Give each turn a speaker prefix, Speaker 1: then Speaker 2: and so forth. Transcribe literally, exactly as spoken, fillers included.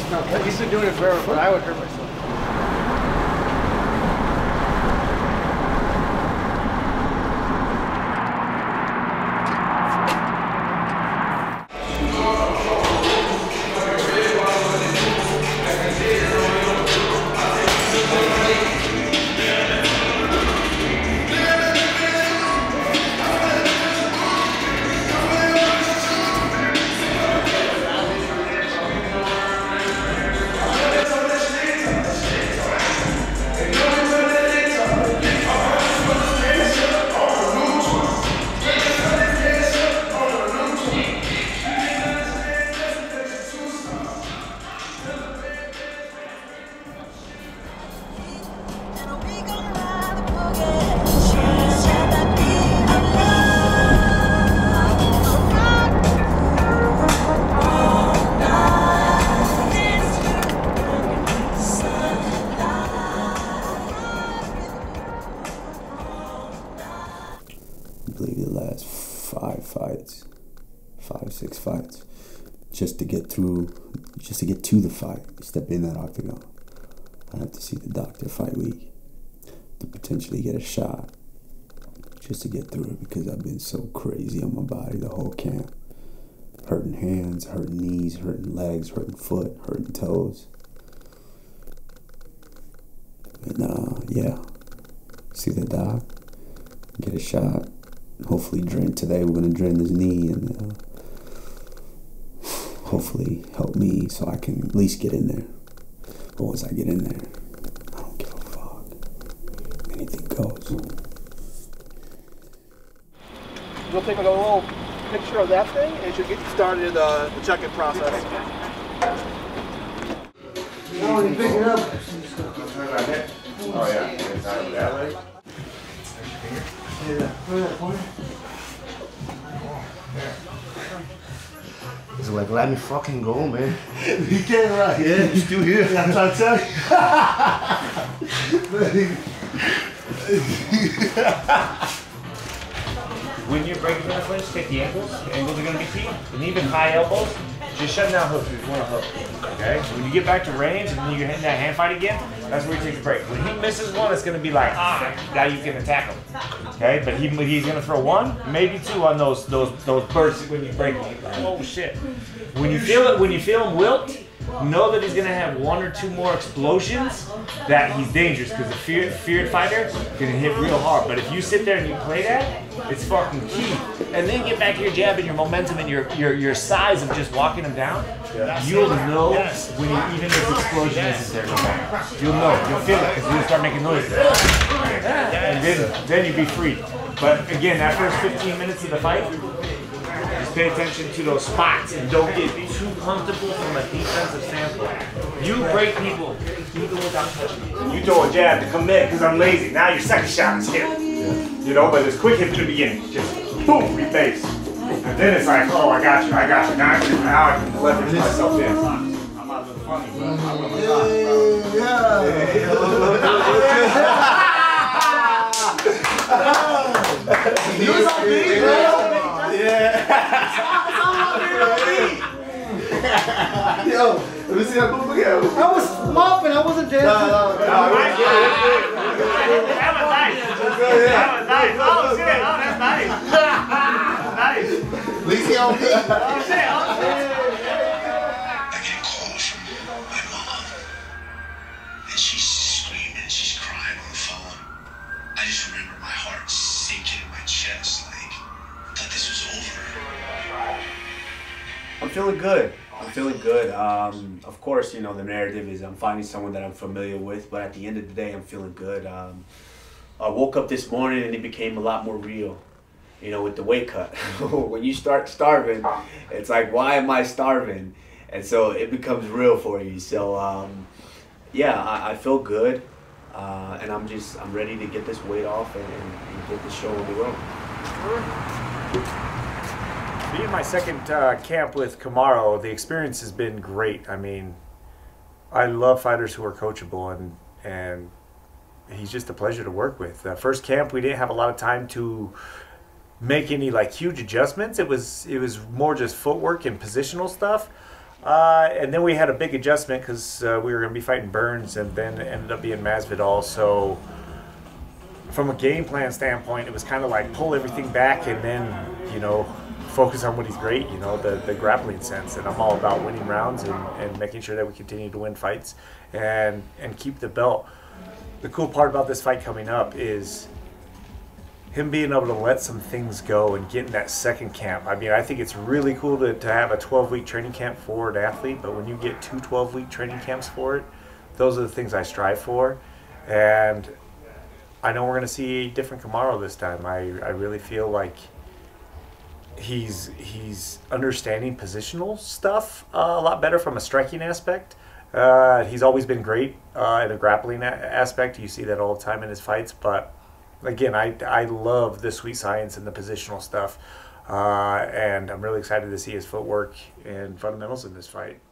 Speaker 1: No, he's been doing it forever, but I would hurt myself.
Speaker 2: Fights, five, six fights, just to get through, just to get to the fight, step in that octagon. I have to see the doctor fight week to potentially get a shot, just to get through it, because I've been so crazy on my body the whole camp. Hurting hands, hurting knees, hurting legs, hurting foot, hurting toes. And uh, yeah, see the doc, get a shot. Hopefully drain today. We're gonna drain this knee and uh, hopefully help me so I can at least get in there. But once I get in there, I don't give a fuck. Anything goes.
Speaker 1: We'll take a little picture of that thing and should get you started uh, the check-in process.
Speaker 3: No, you pick it up.
Speaker 4: Oh yeah, it's out that way.
Speaker 3: Yeah, where that point? It's like, let me fucking go, man. You can't right. Yeah, you're still here. Yeah, I'm trying to
Speaker 4: When you're breaking the flinch, take the ankles. The ankles are going to be key. And even high elbows, just shutting down hooks. You want to hook. Okay? So when you get back to range and then you're hitting that hand fight again, that's where you take the break. When he misses one, it's going to be like, ah, now you can attack him. Okay? But he, he's going to throw one, maybe two on those those those bursts when you break them. Like, oh shit. When you feel it, when you feel him wilt, know that he's going to have one or two more explosions, that he's dangerous, because the feared, feared fighter can hit real hard. But if you sit there and you play that, it's fucking key. And then get back to your jab and your momentum and your your, your size of just walking him down. Yeah. You'll know when you, even if the explosion isn't there no more. You'll know. You'll feel it because you'll start making noise. And then, then you'll be free. But again, that first fifteen minutes of the fight, just pay attention to those spots and don't get too comfortable from a defensive standpoint. You break people even without touching them. You throw a jab to commit because I'm lazy. Now your second shot is hit. You know, but it's quick hit in the beginning. Just boom, reface. And then it's like, oh, I got you, I got you. Now I can, now I can leverage myself in. I'm not looking funny, but I'm not looking funny. Yeah.
Speaker 3: You was on beat, bro.
Speaker 4: Yeah.
Speaker 3: Yo, let me see that boom again.
Speaker 1: I was mopping, I wasn't dancing.
Speaker 3: No, no, no.
Speaker 4: That was nice. That was nice. Oh shit, oh that's nice. Nice.
Speaker 3: At least he on beat.
Speaker 4: Oh shit, oh shit.
Speaker 5: I get a call from my mom, and she's screaming, she's crying on the phone. I just remember my heart sinking in my chest, like, I thought this was over.
Speaker 6: I'm feeling good. I'm feeling good. Um, of course, you know, the narrative is I'm finding someone that I'm familiar with, but at the end of the day, I'm feeling good. Um, I woke up this morning and it became a lot more real, you know, with the weight cut. When you start starving, it's like, why am I starving? And so it becomes real for you. So, um, yeah, I, I feel good, uh, and I'm just, I'm ready to get this weight off and, and, and get the show on the road.
Speaker 4: Being my second uh, camp with Kamaru, the experience has been great. I mean, I love fighters who are coachable, and and he's just a pleasure to work with. Uh, first camp, we didn't have a lot of time to make any like huge adjustments. It was it was more just footwork and positional stuff. Uh, and then we had a big adjustment because uh, we were going to be fighting Burns, and then it ended up being Masvidal. So from a game plan standpoint, it was kind of like pull everything back and then, you know, focus on what he's great, you know, the, the grappling sense. And I'm all about winning rounds and, and making sure that we continue to win fights and, and keep the belt. The cool part about this fight coming up is him being able to let some things go and get in that second camp. I mean, I think it's really cool to, to have a twelve-week training camp for an athlete, but when you get two twelve-week training camps for it, those are the things I strive for. And I know we're going to see a different Kamaru this time. I, I really feel like he's he's understanding positional stuff uh, a lot better from a striking aspect. Uh, he's always been great uh, in a grappling a- aspect. You see that all the time in his fights, but again, I, I love the sweet science and the positional stuff, uh, and I'm really excited to see his footwork and fundamentals in this fight.